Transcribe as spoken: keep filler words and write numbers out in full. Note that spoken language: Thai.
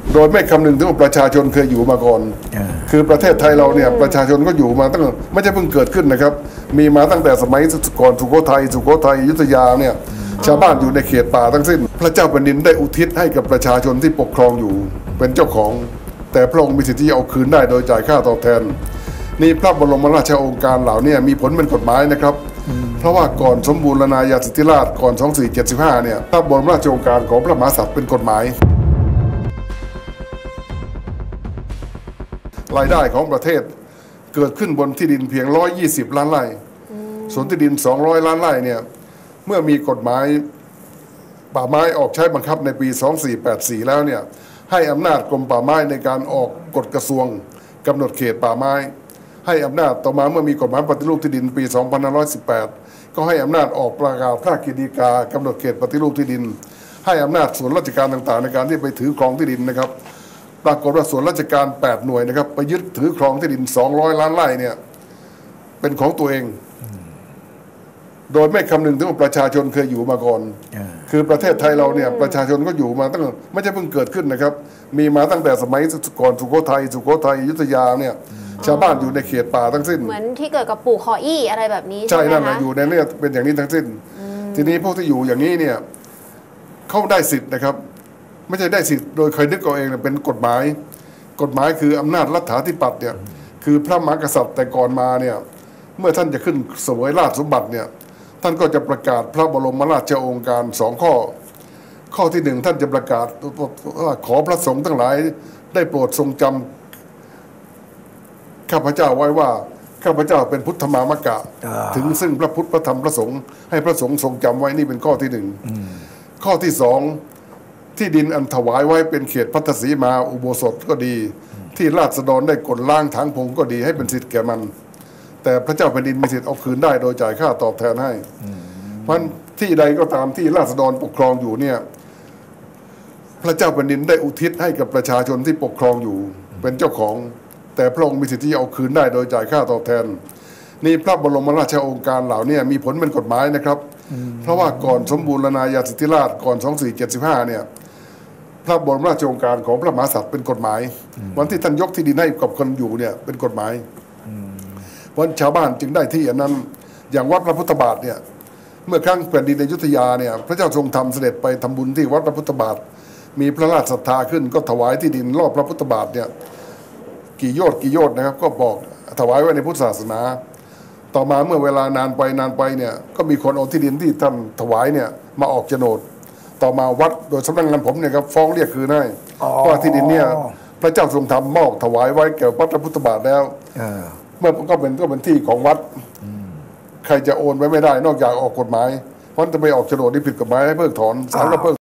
โดยไม่คำนึงถึงว่าประชาชนเคยอยู่มาก่อนคือประเทศไทยเราเนี่ยประชาชนก็อยู่มาตั้งไม่ใช่เพิ่งเกิดขึ้นนะครับมีมาตั้งแต่สมัยก่อนสุโขทัยสุโขทัยอยุธยาเนี่ยชาวบ้านอยู่ในเขตป่าทั้งสิ้นพระเจ้าแผ่นดินได้อุทิศให้กับประชาชนที่ปกครองอยู่เป็นเจ้าของแต่พระองค์มีสิทธิ์ที่จะเอาคืนได้โดยจ่ายค่าตอบแทนนี่พระบรมราชโองการเหล่านี้มีผลเป็นกฎหมายนะครับเพราะว่าก่อนสมบูรณาญาสิทธิราชย์ก่อนสองสี่เจ็ดห้าเนี่ยพระบรมราชโองการของพระมหากษัตริย์เป็นกฎหมายรายได้ของประเทศเกิดขึ้นบนที่ดินเพียงหนึ่งร้อยยี่สิบล้านไร่ส่วนที่ดินสองร้อยล้านไร่เนี่ยเมื่อมีกฎหมายป่าไม้ออกใช้บังคับในปีสองสี่แปดสี่แล้วเนี่ยให้อำนาจกรมป่าไม้ในการออกกฎกระทรวงกำหนดเขตป่าไม้ให้อำนาจต่อมาเมื่อมีกฎหมายปฏิรูปที่ดินปีสองพันห้าร้อยสิบแปดก็ให้อำนาจออกประกาศพระกฤษฎีกากำหนดเขตปฏิรูปที่ดินให้อำนาจส่วนราชการต่างๆในการที่ไปถือครองที่ดินนะครับปรากฏว่าส่วนราชการแปดหน่วยนะครับไปยึดถือครองที่ดินสองร้อยล้านไร่เนี่ยเป็นของตัวเองโดยไม่คำนึงถึงว่าประชาชนเคยอยู่มาก่อนคือประเทศไทยเราเนี่ยประชาชนก็อยู่มาตั้งไม่ใช่เพิ่งเกิดขึ้นนะครับมีมาตั้งแต่สมัยก่อนสุโขทัยสุโขทัยอยุธยาเนี่ยชาวบ้านอยู่ในเขตป่าทั้งสิ้นเหมือนที่เกิดกับปู่คออี้อะไรแบบนี้ใช่นั่นแหละอยู่ในเนี่ยเป็นอย่างนี้ทั้งสิ้นทีนี้พวกที่อยู่อย่างนี้เนี่ยเขาได้สิทธิ์นะครับไม่ใช่ได้สิทธิ์โดยใครนึกเอาเองเป็นกฎหมายกฎหมายคืออำนาจรัฐาธิปัตย์เนี่ยคือพระมหากษัตริย์แต่ก่อนมาเนี่ยเมื่อท่านจะขึ้นเสวยราชสมบัติเนี่ยท่านก็จะประกาศพระบรมราชโองการสองข้อข้อที่หนึ่งท่านจะประกาศว่าขอพระสงฆ์ทั้งหลายได้โปรดทรงจำข้าพเจ้าไว้ว่าข้าพเจ้าเป็นพุทธมามกะถึงซึ่งพระพุทธพระธรรมพระสงฆ์ให้พระสงฆ์ทรงจำไว้นี่เป็นข้อที่หนึ่งข้อที่สองที่ดินอันถวายไว้เป็นเขตพัทธสีมาอุโบสถก็ดีที่ราษฎรได้กดล้างถางพงก็ดีให้เป็นสิทธิ์แก่มันแต่พระเจ้าแผ่นดินมีสิทธิ์เอาคืนได้โดยจ่ายค่าตอบแทนให้เพราะที่ใดก็ตามที่ราษฎรปกครองอยู่เนี่ยพระเจ้าแผ่นดินได้อุทิศให้กับประชาชนที่ปกครองอยู่เป็นเจ้าของแต่พระองค์มีสิทธิ์ที่เอาคืนได้โดยจ่ายค่าตอบแทนนี่พระบรมราชโองการเหล่านี้มีผลเป็นกฎหมายนะครับเพราะว่าก่อนสมบูรณาญาสิทธิราชย์ก่อนสองสี่เจ็ดห้าเนี่ยพระบรมราชโองการของพระมหากษัตริย์เป็นกฎหมายวันที่ท่านยกที่ดินให้กับคนอยู่เนี่ยเป็นกฎหมายเพราะชาวบ้านจึงได้ที่อันนั้นอย่างวัดพระพุทธบาทเนี่ยเมื่อครั้งแผ่นดินอยุธยาเนี่ยพระเจ้าทรงธรรมเสด็จไปทำบุญที่วัดพระพุทธบาทมีพระราชศรัทธาขึ้นก็ถวายที่ดินรอบพระพุทธบาทเนี่ยกี่โยชน์กี่โยชน์นะครับก็บอกถวายไว้ในพุทธศาสนาต่อมาเมื่อเวลานานไปนานไปเนี่ยก็มีคนเอาที่ดินที่ท่านถวายเนี่ยมาออกโฉนดต่อมาวัดโดยสำนักงานผมเนี่ยครับฟ้องเรียกคืนให้เพราะที่ดินเนี่ยพระเจ้าทรงทำมอบถวายไว้แก่วัดพระพุทธบาทแล้วเมื่อก็เป็นก็เป็นที่ของวัดใครจะโอนไว้ไม่ได้นอกจากออกกฎหมายเพราะจะไปออกโฉนดที่ผิดกฎหมายให้เพิกถอนศาลก็เพิก